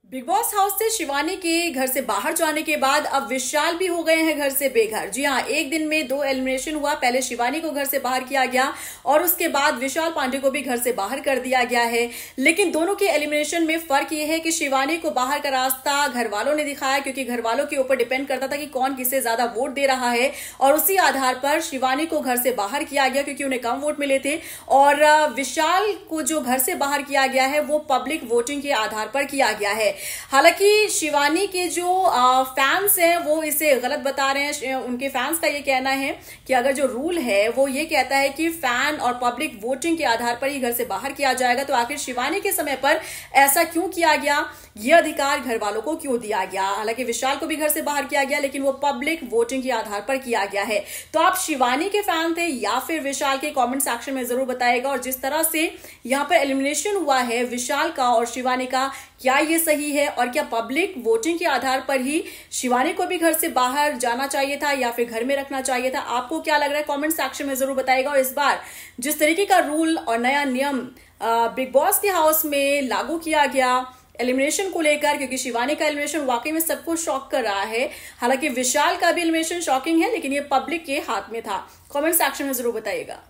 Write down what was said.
Big boss house से शिवानी के घर से बाहर जाने के बाद अब विशाल भी हो गए हैं घर से बेघर। जी हाँ, एक दिन में 2 एलिमिनेशन हुआ। पहले शिवानी को घर से बाहर किया गया और उसके बाद विशाल पांडे को भी घर से बाहर कर दिया गया है। लेकिन दोनों के एलिमिनेशन में फर्क यह है कि शिवानी को बाहर का रास्ता घर वालों ने दिखाया, क्योंकि घर वालों के ऊपर डिपेंड करता था कि कौन किसे ज्यादा वोट दे रहा है, और उसी आधार पर शिवानी को घर से बाहर किया गया क्योंकि उन्हें कम वोट मिले थे। और विशाल को जो घर से बाहर किया गया है वो पब्लिक वोटिंग के आधार पर किया गया है। हालांकि शिवानी के जो फैंस हैं वो इसे गलत बता रहे हैं। उनके फैंस का ये कहना है कि अगर जो रूल है वो ये कहता है कि फैन और पब्लिक वोटिंग के आधार पर ही घर से बाहर किया जाएगा, तो आखिर शिवानी के समय पर ऐसा क्यों किया गया, ये अधिकार घर वालों को क्यों दिया गया। हालांकि विशाल को भी घर से बाहर किया गया लेकिन वो पब्लिक वोटिंग के आधार पर किया गया है। तो आप शिवानी के फैन थे या फिर विशाल के, कमेंट सेक्शन में जरूर बताइएगा। और जिस तरह से यहां पर एलिमिनेशन हुआ है विशाल का और शिवानी का, क्या ये सही है और क्या पब्लिक वोटिंग के आधार पर ही शिवानी को भी घर से बाहर जाना चाहिए था या फिर घर में रखना चाहिए था? आपको क्या लग रहा है कमेंट सेक्शन में जरूर बताइएगा। और इस बार जिस तरीके का रूल और नया नियम बिग बॉस के हाउस में लागू किया गया एलिमिनेशन को लेकर, क्योंकि शिवानी का एलिमिनेशन वाकई में सबको शॉक कर रहा है। हालांकि विशाल का भी एलिमिनेशन शॉकिंग है लेकिन ये पब्लिक के हाथ में था। कमेंट सेक्शन में जरूर बताइएगा।